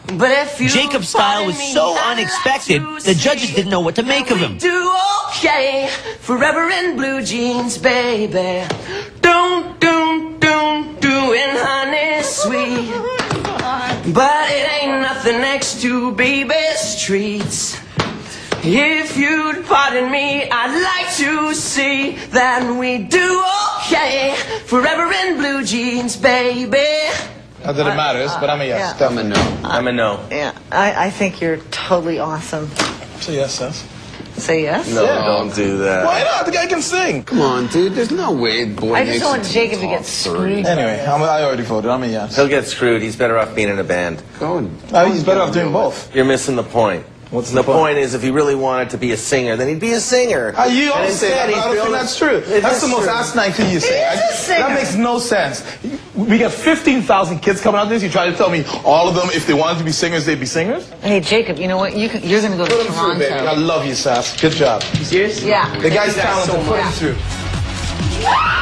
But if you Jacob's style was so unexpected, the judges didn't know what to make of him. Do okay, forever in blue jeans, baby. Don't doing honey sweet. But it ain't nothing next to baby's treats. If you'd pardon me, I'd like to see that we do okay, forever in blue jeans, baby. Not that it matters, but I'm a yes. Yeah. I'm a no. I'm a no. Yeah, I think you're totally awesome. So yes, Seth. Say yes? No, don't do that. Why not? The guy can sing. Come on, dude. There's no way boy I makes just don't want it to Jacob the to get top screwed. 30. Anyway, I already voted. I'm a yes. He'll get screwed. He's better off being in a band. He's better off doing both. You're missing the point. What's the point? Is if he really wanted to be a singer, then he'd be a singer. You always say that, but I don't think that's true. That's the most asinine thing you say. That makes no sense. We got 15,000 kids coming out of this. You try to tell me all of them, if they wanted to be singers, they'd be singers? Hey, Jacob, you know what? You're going to go to Put him through, baby. I Toronto. love you, Sass. Good job. You serious? Yeah. The guy's talented. Put him through.